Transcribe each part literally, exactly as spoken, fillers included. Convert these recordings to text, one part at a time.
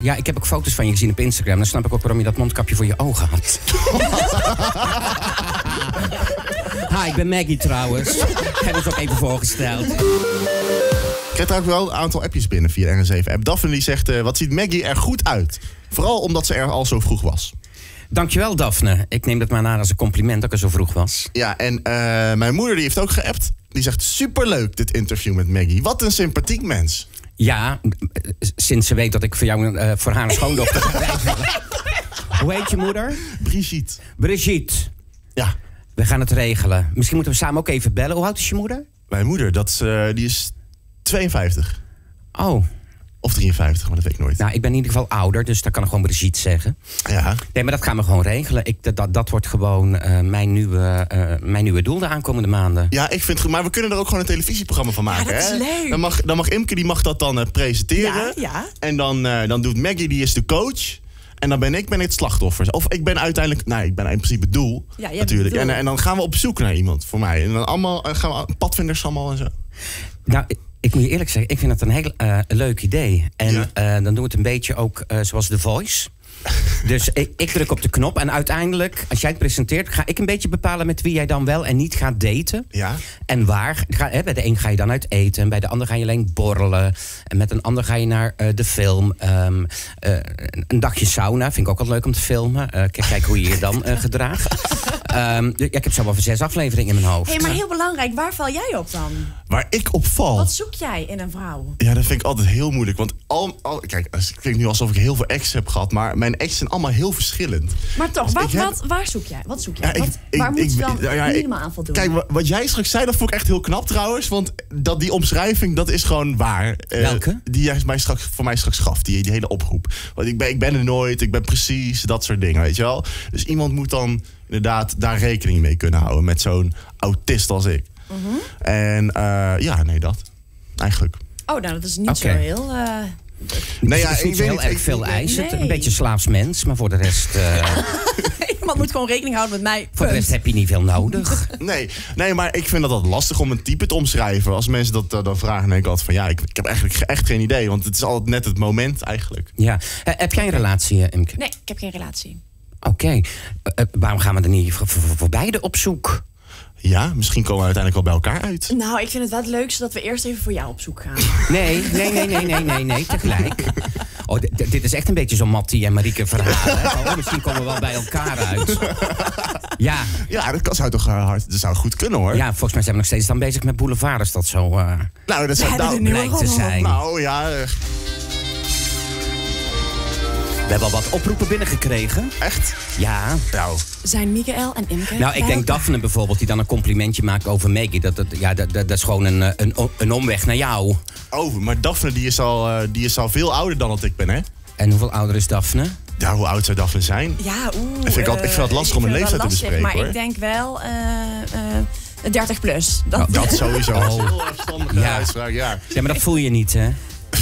Ja, ik heb ook foto's van je gezien op Instagram. Dan snap ik ook waarom je dat mondkapje voor je ogen had. Hi, ik ben Maggie trouwens. Ik heb het ook even voorgesteld. Ik krijg ook wel een aantal appjes binnen via de R N zeven-app. Daphne die zegt, uh, wat ziet Maggie er goed uit? Vooral omdat ze er al zo vroeg was. Dankjewel, Daphne. Ik neem dat maar naar als een compliment dat ik er zo vroeg was. Ja, en uh, mijn moeder die heeft ook geappt. Die zegt, superleuk dit interview met Maggie. Wat een sympathiek mens. Ja, sinds ze weet dat ik voor jou uh, voor haar een schoondochter ga regelen. Hoe heet je moeder? Brigitte. Brigitte. Ja. We gaan het regelen. Misschien moeten we samen ook even bellen. Hoe oud is je moeder? Mijn moeder, dat is, uh, die is tweeënvijftig. Oh. Of drieënvijftig, maar dat weet ik nooit. Nou, ik ben in ieder geval ouder, dus dan kan ik gewoon Brigitte zeggen. Ja. Nee, maar dat gaan we gewoon regelen. Ik, dat, dat wordt gewoon uh, mijn, nieuwe, uh, mijn nieuwe doel de aankomende maanden. Ja, ik vind het goed. Maar we kunnen er ook gewoon een televisieprogramma van maken. Ja, dat is hè? leuk. Dan mag, dan mag Imke, die mag dat dan uh, presenteren. Ja, ja. En dan, uh, dan doet Maggie, die is de coach. En dan ben ik ben het slachtoffer. Of ik ben uiteindelijk... Nou, ik ben in principe het doel. Ja, jij natuurlijk. bent het doel. En, en dan gaan we op zoek naar iemand voor mij. En dan allemaal, uh, gaan we padvinders allemaal en zo. Nou, ik, ik moet je eerlijk zeggen, ik vind dat een heel uh, leuk idee. En Ja. uh, dan doen we het een beetje ook uh, zoals The Voice. Dus ik, ik druk op de knop en uiteindelijk, als jij het presenteert, ga ik een beetje bepalen met wie jij dan wel en niet gaat daten. Ja. En waar. Ga, hè, bij de een ga je dan uit eten, en bij de ander ga je alleen borrelen. En met een ander ga je naar uh, de film. Um, uh, een dagje sauna, vind ik ook wel leuk om te filmen. Uh, kijk, kijk hoe je je dan uh, gedraagt. Um, ja, ik heb zo wel voor zes afleveringen in mijn hoofd. Hé, hey, maar heel belangrijk, waar val jij op dan? Waar ik op val... Wat zoek jij in een vrouw? Ja, dat vind ik altijd heel moeilijk. Want al, al, kijk, het klinkt nu alsof ik heel veel exes heb gehad. Maar mijn exes zijn allemaal heel verschillend. Maar toch, Dus wat, ik heb- wat, waar zoek jij? Wat zoek jij? Ja, ik- wat, ik- waar moet ik- je dan ja, ja, ik- helemaal aan voldoen? Kijk, wa- wat jij straks zei, dat vond ik echt heel knap trouwens. Want dat, die omschrijving, dat is gewoon waar. Eh, Welke? Die jij mij straks, voor mij straks gaf, die, die hele oproep. Want ik ben, ik ben er nooit, ik ben precies, dat soort dingen, weet je wel. Dus iemand moet dan inderdaad daar rekening mee kunnen houden. Met zo'n autist als ik. Mhm. En uh, ja, nee, dat. Eigenlijk. Oh, nou, dat is niet Oké. zo heel... Uh... Nee, ja, het is ik niet zo weet heel niet, erg ik- veel ik- eisen. nee. Een beetje slaafs mens, maar voor de rest, uh, Iemand moet gewoon rekening houden met mij. voor de rest heb je niet veel nodig. Nee, nee, maar ik vind dat altijd lastig om een type te omschrijven. Als mensen dat uh, dan vragen, denk ik altijd van ja, ik, ik heb eigenlijk ge- echt geen idee. Want het is altijd net het moment eigenlijk. Ja. Uh, heb jij een relatie, uh, Imke? Nee, ik heb geen relatie. Oké. Uh, uh, waarom gaan we er niet voor, voor, voor beide op zoek? Ja, misschien komen we uiteindelijk wel bij elkaar uit. Nou, ik vind het wel het leukste dat we eerst even voor jou op zoek gaan. Nee, nee, nee, nee, nee, nee, nee, tegelijk. Oh, d- d- dit is echt een beetje zo'n Mattie en Marieke verhaal. Hè? Oh, misschien komen we wel bij elkaar uit. Ja, Ja, dat kan, zou toch uh, hard, dat zou goed kunnen hoor. ja, volgens mij zijn we nog steeds dan bezig met Boulevard, als dat zo uh, Nou, dat zou hebben nou, er nu blijkt te zijn. nou ja, uh, We hebben al wat oproepen binnengekregen. echt. Ja. Nou, Zijn Michael en Imke Nou, ik bij denk elkaar? Daphne bijvoorbeeld, die dan een complimentje maakt over Maggie. Dat, dat, ja, dat, dat, dat is gewoon een, een, een omweg naar jou. oh, maar Daphne die is, al, uh, die is al veel ouder dan dat ik ben, hè? En hoeveel ouder is Daphne? Ja, hoe oud zou Daphne zijn? Ja, oeh. vind ik altijd- ik vind het lastig om ik een vind het wel leeftijd te lastig, bespreken, Maar hoor. ik denk wel uh, uh, dertig plus. Dat, Oh, Dat sowieso. Oh. Dat is een heel afstandige Ja. uitspraak, ja. Ja, maar dat voel je niet, hè?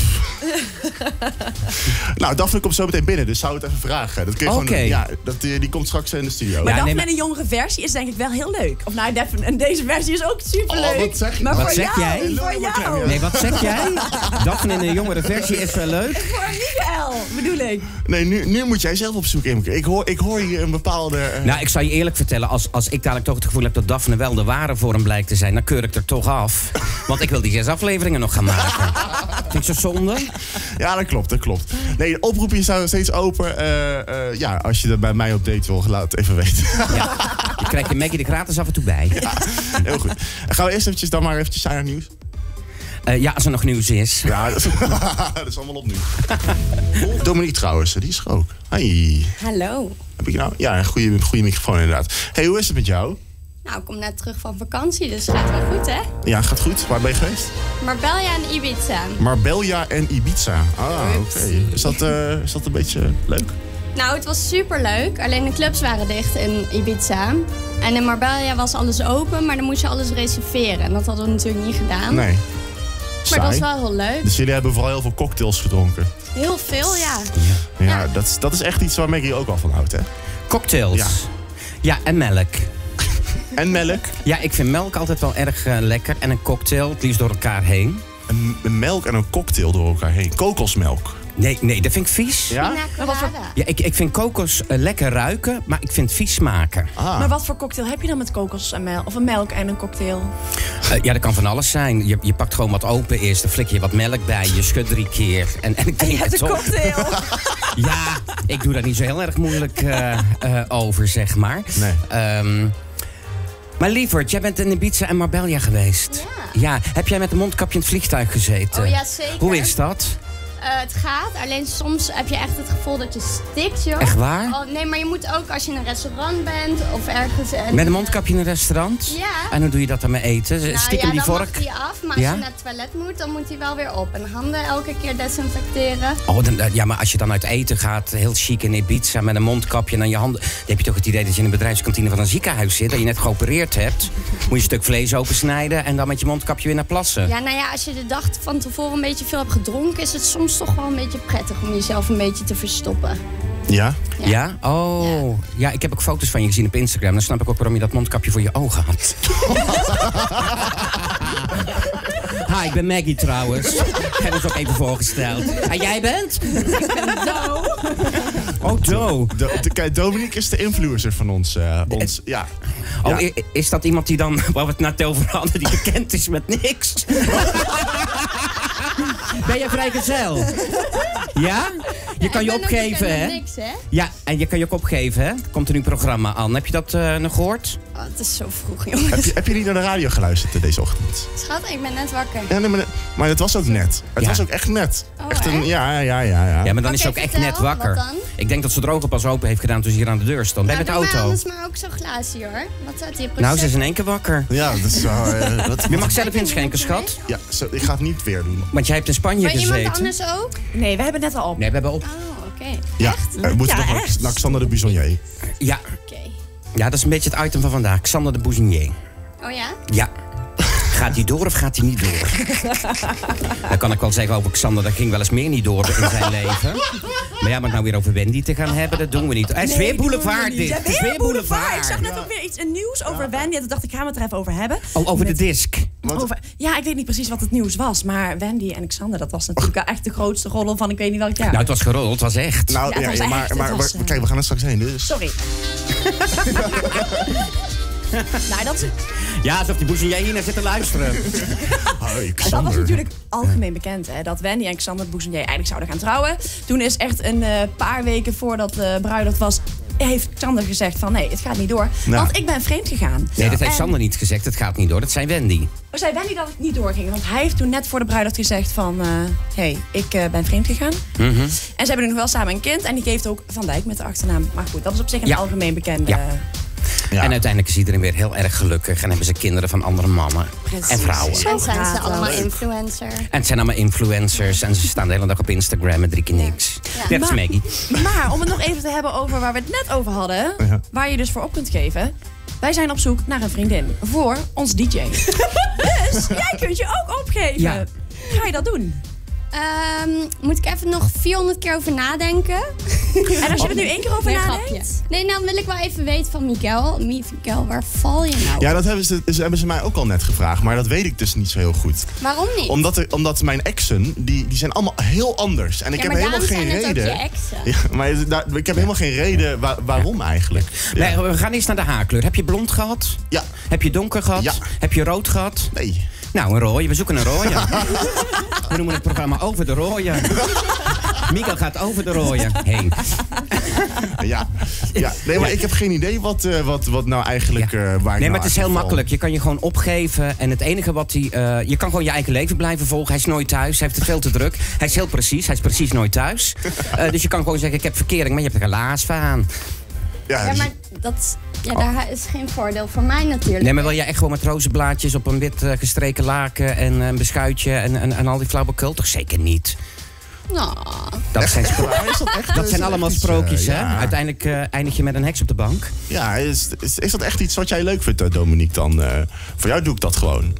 Nou, Daphne komt zo meteen binnen, dus zou het even vragen. Dat kun je Oké. gewoon doen. Ja, dat, die, die komt straks in de studio. Maar Ja, Daphne nee, maar- in een jongere versie is denk ik wel heel leuk. Of nou, Daphne, en deze versie is ook superleuk. Oh, wat zeg je? Maar Wat voor zeg jou, jij? voor Lul, maar jou. klem, ja. Nee, wat zeg jij? Daphne in een jongere versie is wel leuk. Voor Michael, bedoel ik. Nee, nu, nu moet jij zelf op zoek, Imke. Ik hoor, ik hoor hier een bepaalde... uh, Nou, ik zal je eerlijk vertellen, als, als ik dadelijk toch het gevoel heb dat Daphne wel de ware voor hem blijkt te zijn, dan keur ik er toch af. Want ik wil die zes afleveringen nog gaan maken. Vind je zo zonde? Ja, dat klopt, dat klopt. Nee, de oproepje staat nog steeds open. Uh, uh, ja, als je er bij mij op date wil, laat het even weten. Ja. Je krijgt je Maggie er gratis af en toe bij. Ja, heel goed. Gaan we eerst eventjes dan maar eventjes zijn naar nieuws? Uh, ja, als er nog nieuws is. Ja, dat is, dat is allemaal opnieuw. Dominique trouwens, die is er ook. Hey. Hallo. Heb ik nou? Ja, een goede, goede microfoon inderdaad. Hey, hoe is het met jou? Nou, ik kom net terug van vakantie, dus gaat wel goed, hè? Ja, gaat goed. Waar ben je geweest? Marbella en Ibiza. Marbella en Ibiza. Ah, oké. Upsie. Is, dat, uh, is dat een beetje leuk? Nou, het was superleuk. Alleen de clubs waren dicht in Ibiza. En in Marbella was alles open, maar dan moest je alles reserveren. En dat hadden we natuurlijk niet gedaan. Nee. Maar dat was Saai. wel heel leuk. Dus jullie hebben vooral heel veel cocktails gedronken. Heel veel, ja. Ja, Ja. Dat, is, dat is echt iets waar Maggie ook wel van houdt, hè? Cocktails. Ja. Ja, en melk. En melk. Ja, ik vind melk altijd wel erg uh, lekker. En een cocktail, het liefst door elkaar heen. Een, een melk en een cocktail door elkaar heen. Kokosmelk. Nee, nee, dat vind ik vies. Ja? Pina Maar wat voor- colada. Ja, ik, ik vind kokos eh, lekker ruiken, maar ik vind het vies smaken. Ah. Maar wat voor cocktail heb je dan met kokos en melk? Of een melk en een cocktail? Eh, ja, dat kan van alles zijn. Je, je pakt gewoon wat open is, dan flik je wat melk bij, je schudt drie keer. En, en ik En denk je hebt het een op. cocktail. Ja, ik doe daar niet zo heel erg moeilijk eh, eh, over, zeg maar. Nee. Ehm, maar lieverd, jij bent in Ibiza en Marbella geweest. Ja. Ja, heb jij met een mondkapje in het vliegtuig gezeten? Oh ja, zeker. Hoe is dat? Eh, het gaat, alleen soms heb je echt het gevoel dat je stikt, joh. Echt waar? Oh, nee, maar je moet ook als je in een restaurant bent of ergens... en- Met een mondkapje in een restaurant? Ja. En hoe doe je dat dan met eten? Nou, Stiekem ja, die dan vork? mag die af, maar als Ja? je naar het toilet moet, dan moet hij wel weer op. En handen elke keer desinfecteren. Oh, dan, eh, ja, maar als je dan uit eten gaat, heel chic in Ibiza met een mondkapje en dan je handen... Dan heb je toch het idee dat je in een bedrijfskantine van een ziekenhuis zit, dat je net geopereerd hebt. Moet je een stuk vlees opensnijden en dan met je mondkapje weer naar plassen. Ja, nou ja, als je de dag van tevoren een beetje veel hebt gedronken, is het soms toch wel een beetje prettig om jezelf een beetje te verstoppen. Ja? Ja? Oh. Ja. ik heb ook foto's van je gezien op Instagram. Dan snap ik ook waarom je dat mondkapje voor je ogen had. Hi, ik ben Maggie trouwens. Ik heb ons ook even voorgesteld. En jij bent? Zo. Oh, Do. De, de, kijk, Dominique is de influencer van ons. eh, ons ja. Oh, Ja. i- is dat iemand die dan, waar we het net over hadden, die bekend is met niks? Ben je vrijgezel? Ja? Je kan je Ik ben ook opgeven, bekend hè? met niks, hè? Ja, en je kan je ook opgeven, hè? Komt er nu een programma aan. Heb je dat eh, nog gehoord? Oh, het is zo vroeg, Heb, jongens. je, heb je niet naar de radio geluisterd eh, deze ochtend? Schat, ik ben net wakker. Ja, nee, maar, maar het was ook net. Het Ja. was ook echt net. Oh, echt een, echt? ja, ja, ja, ja. Ja, maar dan is ze Oké, ook echt vertel, net wakker. wat dan? Ik denk dat ze de droge pas open heeft gedaan toen ze hier aan de deur stond. Ben je Nou, met de doe maar auto? anders maar ook zo'n glaasje, hoor. Wat staat hier? Nou, ze is in één keer wakker. Ja, dat is wel... eh, dat, Je mag zelf inschenken, schat. ja, zo, ik ga het niet weer doen. Want jij hebt in Spanje Maar iemand gezeten. anders ook? Nee, we hebben het net al op. Nee, we hebben op. Oh, oké. Ja, we moeten Ja, nog naar- echt? naar Xander de Bisonnier. Ja. Oké. ja, dat is een beetje het item van vandaag. Xander de Bouzinier. Oh ja? Ja. Gaat hij door of gaat hij niet door? Dan kan ik wel zeggen over Xander, dat ging wel eens meer niet door in zijn leven. Maar ja, maar het nou weer over Wendy te gaan hebben, dat doen we niet. Het is weer boulevard dit. Ja, Het is weer weer boulevard. Ik boulevard. zag net ook weer iets een nieuws over Wendy. En toen dacht ik, gaan we het er even over hebben. Oh, over de Met- disc. Over, ja, ik weet niet precies wat het nieuws was. Maar Wendy en Xander, dat was natuurlijk wel echt de grootste roddel van ik weet niet welk jaar. Nou, het was gerold, het was echt. Nou, Ja, ja, het was maar, echt, het maar, was, maar- eh, kijk, we gaan er straks heen, dus... Sorry. nou, dat, is, Ja, alsof die Bouzinier hier naar zit te luisteren. Hoi, en dat Xander. was natuurlijk algemeen bekend, hè, dat Wendy en Xander Bouzinier eigenlijk zouden gaan trouwen. Toen is echt een eh, paar weken voordat de bruiloft was, heeft Xander gezegd van nee, het gaat niet door. Nou. Want ik ben vreemd gegaan. Nee, dat heeft En- Xander niet gezegd, het gaat niet door. Dat zei Wendy. zei Wendy dat het niet doorging. Want hij heeft toen net voor de bruiloft gezegd van... hé, hey, ik eh, ben vreemd gegaan. Mhm. En ze hebben nu nog wel samen een kind. En die geeft ook Van Dijk met de achternaam. Maar goed, dat is op zich een Ja. algemeen bekende... Ja. Ja. En uiteindelijk is iedereen weer heel erg gelukkig. En hebben ze kinderen van andere mannen Precies. en vrouwen. Zo En zijn gaat ze dat. allemaal Leuk. influencer. En het zijn allemaal influencers. En ze staan de hele dag op Instagram met drie keer niks. Ja. Net als Maar- Maggie. Maar om het nog even te hebben over waar we het net over hadden... Ja. waar je dus voor op kunt geven... wij zijn op zoek naar een vriendin voor ons D J. Dus jij kunt je ook opgeven. Ja. Ga je dat doen? Ehm, moet ik even nog vierhonderd keer over nadenken? En als je er nu één keer over Nee, nadenkt... grapje. Nee, nou wil ik wel even weten van Miguel. Miguel, waar val je nou? Ja, dat hebben ze, ze hebben ze mij ook al net gevraagd. Maar dat weet ik dus niet zo heel goed. Waarom niet? Omdat, er, omdat mijn exen, die, die zijn allemaal heel anders. En ik ja, heb maar helemaal daarom geen zijn het reden. ook je exen. Ja, maar daar- ik heb helemaal geen reden wa- waarom eigenlijk. Ja. Nee, we gaan eerst naar de haarkleur. Heb je blond gehad? Ja. Heb je donker gehad? Ja. Heb je rood gehad? Nee. Nou, een rode. We zoeken een rode. We noemen het programma Over de Rode. Miguel gaat over de rode heen. Ja. ja. Nee, maar ik heb geen idee wat, eh, wat, wat nou eigenlijk... eh, waar ik Nee, nou maar het is heel aan val. makkelijk. Je kan je gewoon opgeven. En het enige wat hij... eh, je kan gewoon je eigen leven blijven volgen. Hij is nooit thuis. Hij heeft het veel te druk. Hij is heel precies. Hij is precies nooit thuis. Eh, dus je kan gewoon zeggen, ik heb verkering, maar je hebt er helaas van. Ja, Ja, dus- maar dat, ja, daar is geen voordeel voor mij natuurlijk. Nee, maar wil jij echt gewoon met rozenblaadjes op een wit eh, gestreken laken en een beschuitje en, en, en al die flauwekul? Toch zeker niet. Nou, Dat zijn, spro- Maar is dat echt, dat is zijn dat allemaal echt iets, sprookjes, eh, hè? ja. Uiteindelijk eh, eindig je met een heks op de bank. Ja, is, is, is dat echt iets wat jij leuk vindt, eh, Dominique, dan? eh, voor jou doe ik dat gewoon.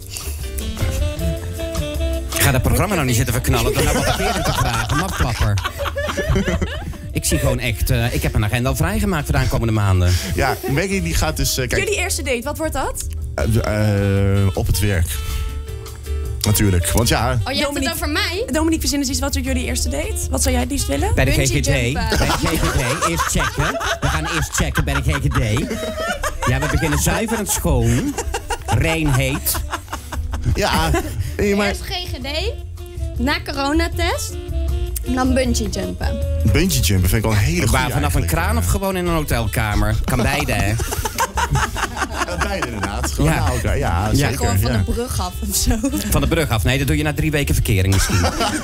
Ga dat programma nou niet zitten verknallen door nou wat verkeerd te vragen. Mafklapper. Ik zie gewoon echt... eh, ik heb een agenda al vrijgemaakt voor de aankomende maanden. Ja, Maggie die gaat dus... eh, kijk, Jullie eerste date, wat wordt dat? eh, eh, op het werk. natuurlijk. Want ja, Oh, je hebt het Dominique- over mij? Dominique, verzin eens iets. Wat is jullie eerste date? Wat zou jij het liefst willen? Bij de G Bungee G D. jumpen. Bij de G G D. Eerst checken. We gaan eerst checken bij de G G D. Ja, we beginnen zuiver en schoon. Rein heet. ja. Nee, maar Eerst G G D, na coronatest, en dan bungee jumpen. bungee jumpen vind ik wel een hele goede. Waar, vanaf een kraan of gewoon in een hotelkamer? Kan beide, hè? Beide inderdaad. Gewoon Ja. na elkaar. Ja, zeker. Gewoon van ja. de brug af of zo. Van de brug af. Nee, dat doe je na drie weken verkering misschien.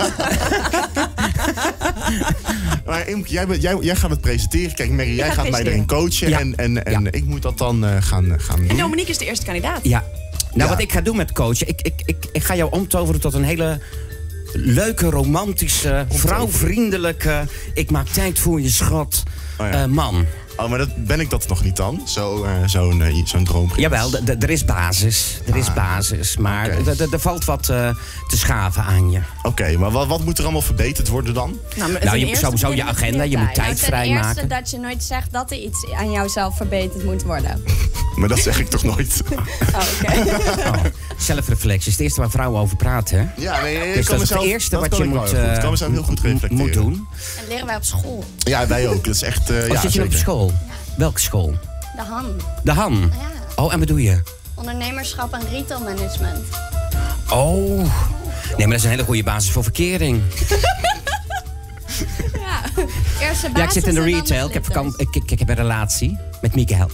Maar Imke, jij, bent- jij, jij gaat het presenteren. Kijk, Mary, jij ga gaat mij erin coachen. Ja. En, en, en Ja. ik moet dat dan eh, gaan, gaan En doen. Dominique is de eerste kandidaat. Ja. Nou, Ja. wat ik ga doen met coachen... Ik, ik, ik, ik ga jou omtoveren tot een hele leuke, romantische, vrouwvriendelijke... Ik maak tijd voor je, schat, Oh ja. eh, man. Oh, maar dat, ben ik dat nog niet dan? Zo, eh, Zo'n eh, zo'n droom. Jawel, d- d- er is basis. Er is Ah, basis. Maar oké. d- d- er valt wat eh, te schaven aan je. Oké, maar wat, wat moet er allemaal verbeterd worden dan? Nou, maar Nou, ten je, eerste sowieso je begin met agenda, je moet tijd. tijd Ten vrijmaken. eerste dat je nooit zegt dat er iets aan jouzelf verbeterd moet worden. Maar dat zeg ik toch nooit? Oh, oké. Oh, zelfreflectie is het eerste waar vrouwen over praten, hè? Ja, nee, ik Dus kan dat is mezelf- het eerste dat wat kan je ik wel moet, heel goed. Ik eh, kan mezelf heel goed m- reflecteren. moet doen. En leren wij op school. Ja, wij ook. Dat is echt... eh Of ja, zit je nog op zeker. school? Welke school? De H A M. De Han. Ja. Oh, en wat doe je? Ondernemerschap en retail management. Oh. Nee, maar dat is een hele goede basis voor verkering. Ja. Eerste basis Ja, ik zit in de en dan retail. Ik heb, glitters. vakant- ik, ik, ik heb een relatie met Miguel.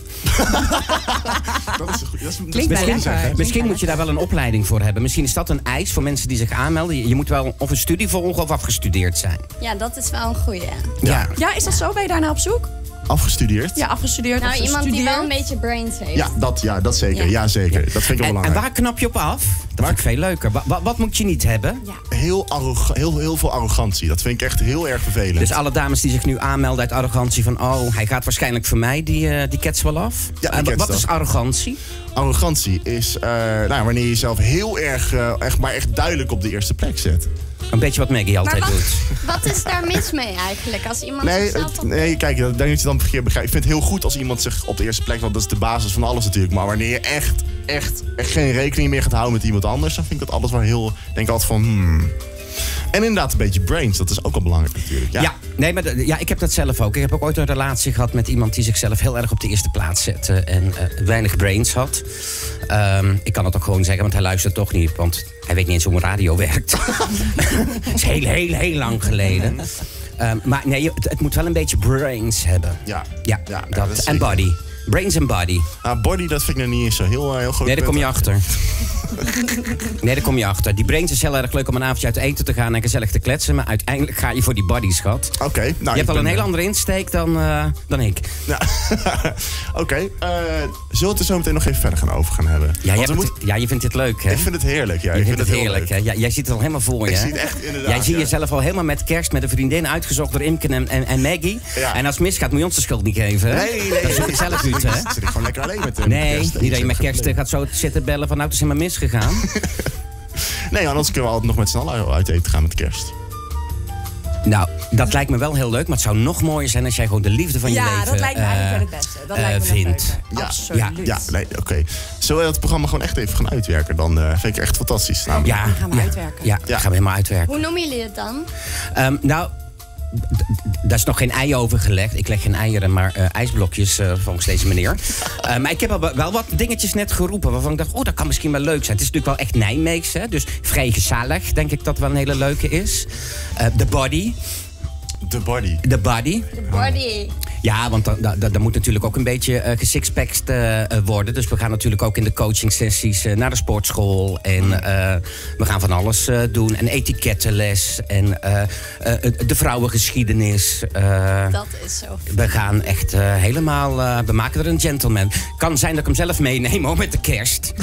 Dat is een goed. Dat is, dat is Klinkt best wel goed, zeg, hè? lekker. Misschien moet je daar wel een opleiding voor hebben. Misschien is dat een eis voor mensen die zich aanmelden. Je, je moet wel of een studie volgen of afgestudeerd zijn. Ja, dat is wel een goeie. Ja. Ja, is dat zo? Ben je daarna op zoek? Afgestudeerd? Ja, afgestudeerd Nou, of iemand die gestudeerd? wel een beetje brains heeft. Ja, dat, ja, dat zeker. Ja. Ja, zeker. Dat vind ik wel En, en belangrijk. waar knap je op af? Dat vind ik veel leuker. Wa- wa- wat moet je niet hebben? Ja. Heel, arroga- heel, heel veel arrogantie. Dat vind ik echt heel erg vervelend. Dus alle dames die zich nu aanmelden uit arrogantie van... oh, hij gaat waarschijnlijk voor mij, die, eh, die ketst wel af. Ja, die Eh, wa- ketst wat wel. is arrogantie? Arrogantie is eh, nou, wanneer je jezelf heel erg, eh, echt, maar echt duidelijk op de eerste plek zet. Een beetje wat Maggie Maar altijd wat, doet. wat is daar mis mee eigenlijk? Als iemand Nee, zichzelf het- op... nee, kijk, ik denk dat je dan verkeerd begrijpt. Ik vind het heel goed als iemand zich op de eerste plek... want dat is de basis van alles natuurlijk. Maar wanneer je echt, echt, echt geen rekening meer gaat houden met iemand anders... dan vind ik dat alles wel heel... denk ik altijd van... Hmm. En inderdaad een beetje brains, dat is ook wel belangrijk natuurlijk. Ja, nee, maar de- ja, ik heb dat zelf ook. Ik heb ook ooit een relatie gehad met iemand die zichzelf heel erg op de eerste plaats zette en eh, weinig brains had. Ehm, ik kan het ook gewoon zeggen, want hij luistert toch niet, want hij weet niet eens hoe een radio werkt. Dat is heel, heel, heel lang geleden. Ehm, maar nee, je- het, het moet wel een beetje brains hebben. Ja, Ja, ja, ja, dat, dat is en zeker. body. Brains en body. Nou, body, dat vind ik nog niet eens zo heel, eh, heel groot. Nee, daar kom je punt. achter. Nee, daar kom je achter. Die brains is heel erg leuk om een avondje uit eten te gaan en gezellig te kletsen. Maar uiteindelijk ga je voor die body, schat. Oké, nou, Je hebt ik al ben, een hele eh, andere insteek dan, eh, dan ik. Ja. Oké, eh, zullen we het er zo meteen nog even verder gaan over gaan hebben? Ja, jij Want we bent- moeten- ja, je vindt dit leuk, hè? Ik vind het heerlijk, ja. Je ik vindt het heel heerlijk, leuk. hè? Ja, jij ziet het al helemaal voor je, Ik hè? zie het echt inderdaad. Jij ziet ja. jezelf al helemaal met kerst met een vriendin uitgezocht door Imke en, en, en Maggie. Ja. En als het misgaat, moet je ons de schuld niet geven, hè? Nee, nee, Dat zoek ik zelf uit, hè? Dan zit ik gewoon lekker alleen met hem. Nee, niet dat je met kerst eh, gaat zo zitten bellen van nou, het is helemaal misgegaan. Nee, anders kunnen we altijd nog met z'n allen uit eten gaan met kerst. Nou, dat lijkt me wel heel leuk, maar het zou nog mooier zijn als jij gewoon de liefde van je Ja, leven dat lijkt me eigenlijk eh, wel het beste. Dat eh, lijkt me nog vindt. leuker. Ja, Absoluut. Ja, nee, oké. Zullen we dat programma gewoon echt even gaan uitwerken? Dan eh, vind ik echt fantastisch. Nou, Ja, gaan we ja, uitwerken. Ja, Ja. gaan we helemaal uitwerken. Hoe noemen jullie het dan? Ehm, nou, d- d- daar is nog geen ei over gelegd. Ik leg geen eieren, maar eh, ijsblokjes eh, volgens deze meneer. Eh, maar ik heb al wel wat dingetjes net geroepen waarvan ik dacht, oh, dat kan misschien wel leuk zijn. Het is natuurlijk wel echt Nijmeegs, hè? Dus vrij gezellig, denk ik dat wel een hele leuke is. Eh, De body. De body. De body. De body. Ja, want dat, dat, dat moet natuurlijk ook een beetje uh, gesixpacked uh, worden. Dus we gaan natuurlijk ook in de coaching sessies uh, naar de sportschool. En uh, we gaan van alles uh, doen. En etikettenles. En uh, uh, de vrouwengeschiedenis. Uh, Dat is zo. we gaan echt uh, helemaal... Uh, we maken er een gentleman. Kan zijn dat ik hem zelf meeneem, hoor, met de kerst.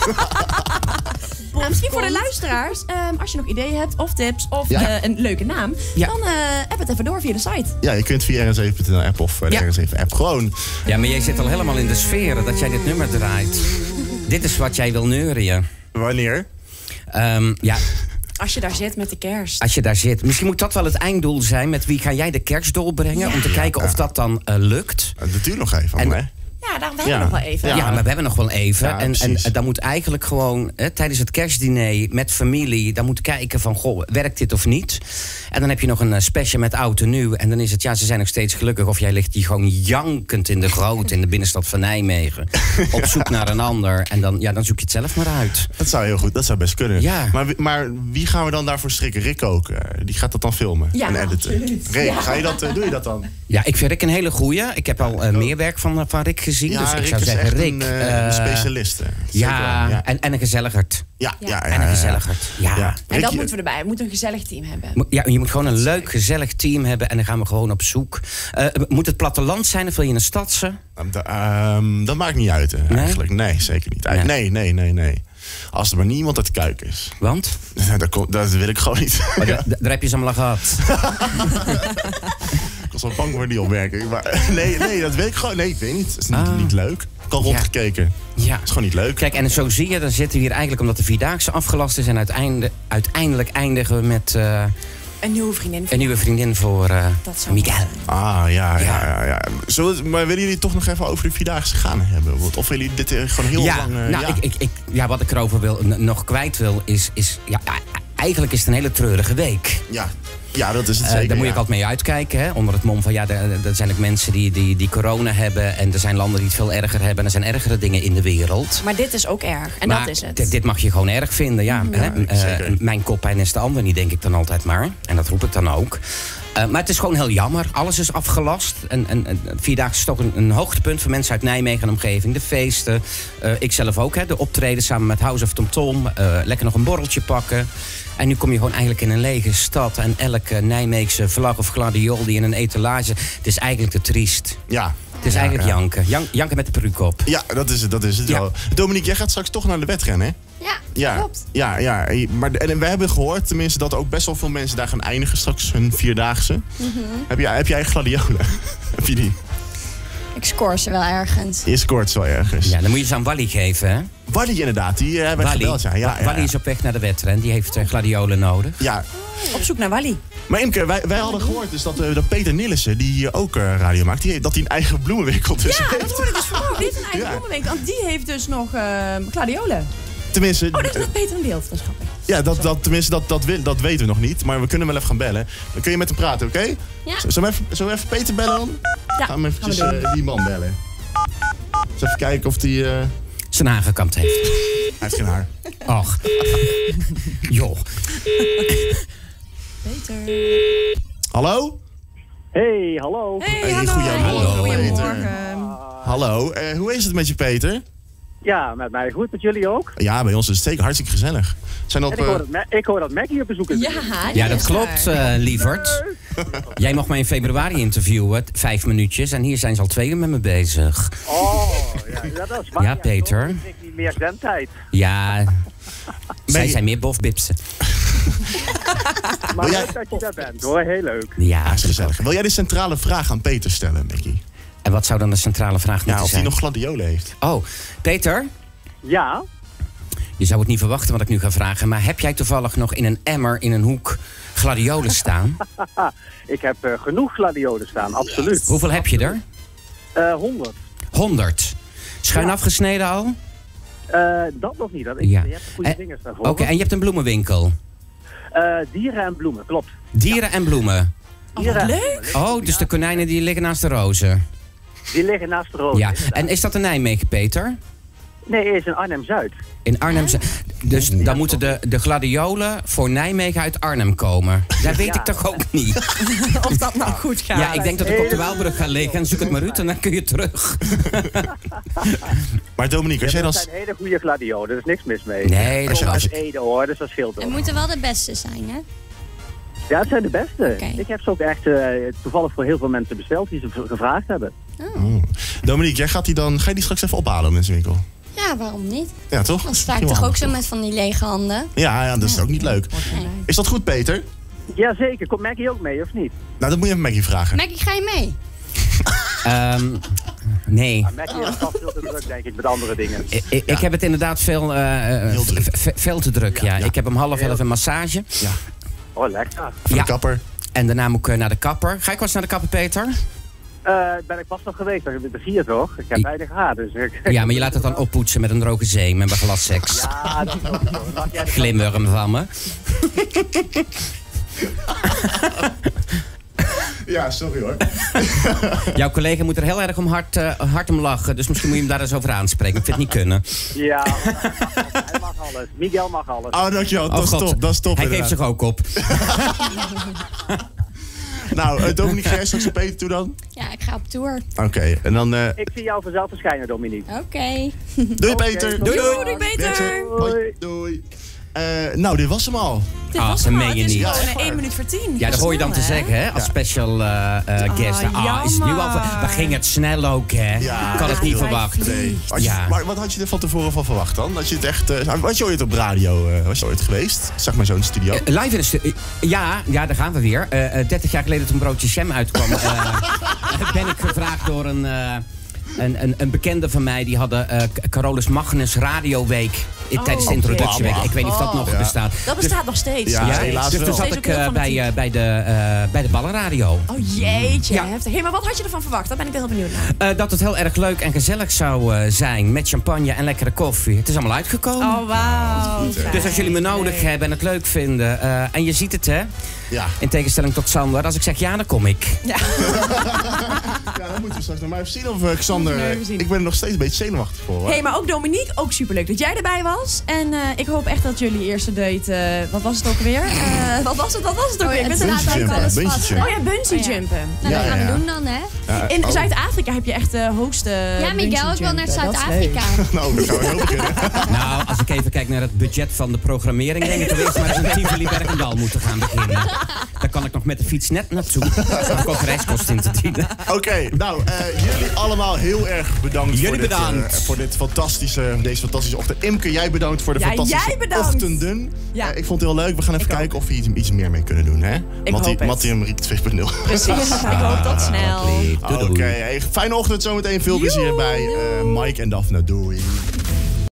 Nou, misschien voor de luisteraars, ehm, als je nog ideeën hebt of tips of Ja. eh, een leuke naam, Ja. dan eh app het even door via de site. Ja, je kunt via R N zeven punt N L app of uh, de Ja. R N zeven app gewoon. Ja, maar jij zit al helemaal in de sfeer dat jij dit nummer draait. Dit is wat jij wil neurien. Wanneer? Um, ja, Als je daar zit met de kerst. als je daar zit. Misschien moet dat wel het einddoel zijn. Met wie ga jij de kerst doorbrengen? Ja. Om te kijken of dat dan uh, lukt. Uh, dat duurt nog even, En- hè? Ja, daar hebben we Ja. nog wel even. Ja, Ja. maar we hebben nog wel even. Ja, en, en precies. dan moet eigenlijk gewoon hè, tijdens het kerstdiner met familie... dan moet kijken van, goh, werkt dit of niet? En dan heb je nog een uh, special met oud en nieuw. En dan is het, ja, ze zijn nog steeds gelukkig. Of jij ligt hier gewoon jankend in de Groot... in de binnenstad van Nijmegen. Op zoek naar een ander. En dan, ja, dan zoek je het zelf maar uit. Dat zou heel goed, dat zou best kunnen. Ja. Maar, wie- maar wie gaan we dan daarvoor strikken? Rick ook. eh, die gaat dat dan filmen Ja, en editen. absoluut. Rick, Ja. ga je dat, eh, doe je dat dan? Ja, ik vind Rick een hele goeie. Ik heb al uh, meer werk van, uh, van Rick gezien. Ja, dus ik Rick zou is zeggen, echt Rick... een, eh, een uh, specialist. eh. Zeker ja, wel, ja. En, en een gezelligerd. Ja, ja, ja, En een ja. gezelligerd. Ja. Ja. En Rick, dat je- moeten we erbij. We moeten een gezellig team hebben. Mo- Ja, je moet gewoon een leuk, gezellig team hebben en dan gaan we gewoon op zoek. Uh, moet het platteland zijn of wil je een stadse? Um, da- ehm, dat maakt niet uit, hè, Nee? eigenlijk. Nee, zeker niet. Eigen- Nee, nee, nee, nee. Als er maar niemand uit Kuik is. Want? dat, komt- dat wil ik gewoon niet. Oh, da- da- daar heb je ze allemaal al gehad. Ik was wel bang voor die opmerking. Maar nee, nee, dat weet ik gewoon. Nee, ik weet niet. Het is niet, Ah. niet leuk. Ik had rondgekeken. Ja. Het is gewoon niet leuk. Kijk, en zo zie je, dan zitten we hier eigenlijk omdat de Vierdaagse afgelast is. En uiteinde, uiteindelijk eindigen we met uh, Een nieuwe vriendin. een nieuwe vriendin voor uh, Dat zou Miguel. mooi Ah, ja, ja, Ja. ja. ja. Zullen we- maar willen jullie toch nog even over de Vierdaagse gaan hebben? Want- Of willen jullie dit eh, gewoon heel Ja, lang... eh, nou, ja. Ik, ik, ik, ja, wat ik erover wil, n- nog kwijt wil, is... is ja, e- eigenlijk is het een hele treurige week. ja. ja, dat is het Uh, zeker. daar moet je ja. ook altijd mee uitkijken. Hè? Onder het mom van ja, er, er zijn ook mensen die, die, die corona hebben. En er zijn landen die het veel erger hebben. En er zijn ergere dingen in de wereld. Maar dit is ook erg. En Maar dat is het. Dit, dit mag je gewoon erg vinden. Ja, hè? Uh, zeker. mijn koppijn is de ander niet, denk ik dan altijd maar. En dat roep ik dan ook. Uh, maar het is gewoon heel jammer. Alles is afgelast. En, en, en Vierdaagse is toch een, een hoogtepunt voor mensen uit Nijmegen en omgeving. De feesten. Uh, ik zelf ook. Hè? De optreden samen met House of Tom Tom. Uh, lekker nog een borreltje pakken. En nu kom je gewoon eigenlijk in een lege stad. En elke Nijmeegse vlag of gladiool die in een etalage... Het is eigenlijk te triest. Ja. Het is Ja, eigenlijk ja. janken. Jan, janken met de peruuk op. Ja, dat is het, dat is het Ja. wel. Dominique, jij gaat straks toch naar de wedren, hè? Ja, Ja, klopt. ja, ja. Maar, en we hebben gehoord, tenminste, dat ook best wel veel mensen daar gaan eindigen straks hun Vierdaagse. heb, jij, heb jij gladiolen? heb je die? Ik score ze wel ergens. Je scoort zo ergens. Ja, dan moet je ze aan Wally geven, hè? Wally inderdaad, die eh, hebben we Wally, gebeld. Ja, ja, ja, Wally is op weg naar de wedren. Die heeft uh, gladiolen nodig. ja. Op zoek naar Wally. Maar Imke, wij, wij hadden gehoord dus dat, uh, dat Peter Nillissen, die hier ook uh, radio maakt, die, dat hij een eigen bloemenwinkel dus Ja, heeft. dat hoorde ik dus vanmorgen. Die heeft een eigen Ja. bloemenwinkel. Want die heeft dus nog uh, gladiolen. Tenminste, Oh, dat is met Peter in beeld. Dat is grappig. ja, dat, dat, tenminste dat, dat, wil- dat weten we nog niet. Maar we kunnen hem wel even gaan bellen. Dan kun je met hem praten, oké? Ja. Z- Zullen we even, zullen we even Peter bellen dan? Ja, Gaan we eventjes gaan we doen. eh, die man bellen. Dus even kijken of die... eh, Zijn hagekamd heeft. Hij heeft geen haar. Och. Joh. Peter. Hallo? Hey, hallo. Hey, Hey, hallo. goedemorgen, Goedemorgen. Hallo, eh, hoe is het met je, Peter? Ja, met mij goed, met jullie ook. Ja, bij ons is het zeker hartstikke gezellig. Zijn op, En ik, hoor eh, dat, Ma- ik hoor dat Maggie op bezoek is. Ja, Ja, dat is klopt, waar. uh, lieverd. Jij mocht mij in februari interviewen, t- vijf minuutjes. En hier zijn ze al twee uur met me bezig. Oh, ja, ja, dat is waar. Ja, Peter. Ik kreeg niet meer zendtijd. Ja, zij je- zijn meer bofbipsen. Maar Wil jij- leuk dat je daar bent, hoor. Heel leuk. Ja, is gezellig. Wil jij de centrale vraag aan Peter stellen, Becky? En wat zou dan de centrale vraag Ja, moeten of hij zijn? nog gladiolen heeft. Oh, Peter, Ja, je zou het niet verwachten wat ik nu ga vragen. Maar heb jij toevallig nog in een emmer in een hoek gladiolen staan? ik heb eh, genoeg gladiolen staan, absoluut. Hoeveel heb je er? Eh honderd. Honderd. Schuin Ja. afgesneden al? Eh, dat nog niet. Dat ik, Ja. Je hebt goede Eh, vingers daarvoor. Oké, en je hebt een bloemenwinkel. Eh, dieren en bloemen, klopt. Dieren en bloemen. Oh, Dieren wat en leuk. bloemen. Oh, dus de konijnen die liggen naast de rozen. Die liggen naast de rood. Ja, en is dat in Nijmegen, Peter? Nee, is in Arnhem-Zuid. In Arnhem. ze- Dus dan moeten de, de gladiolen voor Nijmegen uit Arnhem komen. Dat weet Ja. ik toch ook niet. Of dat nou goed gaat. Ja, ik denk dat ik op de Waalbrug ga liggen en zoek het maar uit en dan kun je terug. Maar Dominique, als Ja, jij dan... dat zijn hele goede gladiolen, er is niks mis mee. Nee, Als je- dat Uit is Ede hoor, dus dat scheelt Het ook. moeten wel de beste zijn, hè? Ja, het zijn de beste. Oké. Ik heb ze ook echt eh, toevallig voor heel veel mensen besteld die ze v- gevraagd hebben. Oh. Dominique, jij gaat die dan, ga je die straks even ophalen in de winkel? Ja, waarom niet? Ja, toch? Dan sta ik toch ook zo met van die lege handen. Ja, ja, dat is ook niet leuk. Nee. Is dat goed, Peter? Jazeker, komt Maggie ook mee of niet? Nou, dat moet je even Maggie vragen. Maggie, ga je mee? Ehm, nee. Ja, Maggie is vast veel te druk, denk ik, met andere dingen. Ik, ik, ik heb het inderdaad veel, eh, eh, Heel druk. v- v- veel te druk, ja. Ja. Ik heb om half elf een massage. Ja, Oh, lekker. van Ja. de kapper. En daarna moet ik eh, naar de kapper. Ga ik wel eens naar de kapper, Peter? Uh, ben ik pas nog geweest, dat zie je toch? Ik heb weinig haar, dus... Ik... Ja, maar je laat het dan oppoetsen met een droge zeem en bij glasseks. Ja, dat is ook zo. Laat jij de Glimworm van me. Ja, sorry hoor. Jouw collega moet er heel erg om hard, uh, hard om lachen, dus misschien moet je hem daar eens over aanspreken. Ik vind het niet kunnen. Ja, hij mag alles. Miguel mag alles. Oh, dankjewel. Dat Oh, is God. top. Dat is top. Hij inderdaad. geeft zich ook op. Nou, uh, Dominique, ga jij straks naar Peter toe dan? Ja, ik ga op tour. Oké, okay, en dan... Uh... Ik zie jou vanzelf verschijnen, Dominique. Oké. Okay. Doei, Okay, Peter. doei, doei, doei, Peter. Doei. Doei. Uh, nou, dit was hem al. Dit Ah, was dat hem al. meen je Het is niet. gewoon Ja, één minuut voor tien. Ja, dat hoor je dan te zeggen, hè? Als special uh, uh, guest. Ah, is het nu al... We gingen het snel ook, hè? Ja, Ik had het niet joh. verwacht. Nee. Had je, Ja. Maar wat had je er van tevoren van verwacht dan? Dat je het echt... Uh, was je ooit op radio? Uh, was je ooit geweest? Zeg maar zo'n studio. Uh, live in de studio. Ja, ja, daar gaan we weer. Uh, uh, dertig jaar geleden toen Broodje Jam uitkwam... Uh, ben ik gevraagd door een... Uh, Een, een, een bekende van mij, die hadden uh, Carolus Magnus Radioweek oh, tijdens de introductieweek. okay. Ik weet niet of dat nog ja. bestaat. Dat bestaat dus, nog steeds. Ja, ja, helaas dus wel. toen zat Steeds ik ook heel uh, bij, uh, bij, de, uh, bij de Ballenradio. Oh jeetje, Ja. heftig. Hey, maar wat had je ervan verwacht? Daar ben ik heel benieuwd naar. Uh, dat het heel erg leuk en gezellig zou uh, zijn met champagne en lekkere koffie. Het is allemaal uitgekomen. Oh, wauw. Dus als jullie me nodig Nee. hebben en het leuk vinden. Uh, en je ziet het, hè? Ja. In tegenstelling tot Sander. Als ik zeg ja, dan kom ik. Ja. Ja, dan moeten we straks nog maar even zien of uh, Xander... Moeten we even zien. Ik ben er nog steeds een beetje zenuwachtig voor. Hoor. Hey, maar ook Dominique, ook superleuk dat jij erbij was. En uh, ik hoop echt dat jullie eerste date... Uh, wat was het ook weer? Uh, wat was het? Wat was het ook Oh, weer? ja, Ik het ben staat het ook jumpen, alles bungee vast, hè? jumpen. Oh ja, bungee Oh ja. jumpen. Nou, Ja, dat gaan ja, we ja. doen dan, hè? Ja, In oh. Zuid-Afrika heb je echt de hoogste Ja, Miguel, ik wil naar Zuid-Afrika. Nou, dan gaan we heel beginnen. Nou, als ik even kijk naar het budget van de programmering... denk ik dat we eerst maar eens in Tivoli Bergendal moeten gaan beginnen. Daar kan ik nog met de fiets net naartoe. Daar heb ik ook reiskosten in te dienen. Oké, okay, nou, uh, jullie allemaal heel erg bedankt. Jullie voor dit, bedankt. Uh, voor dit fantastische, deze fantastische ochtend. Imke, jij bedankt voor de Ja, fantastische jij bedankt. ochtenden. Ja. Uh, ik vond het heel leuk. We gaan even Ik kijken ook. of we iets, iets meer mee kunnen doen, hè? Ik Mattie, hoop het. Mattie en Marieke twee punt nul. Precies. Ik hoop tot snel. Doei, Oké, doei. hey, fijne ochtend zometeen. Veel plezier bij uh, Mike en Daphne. Doei.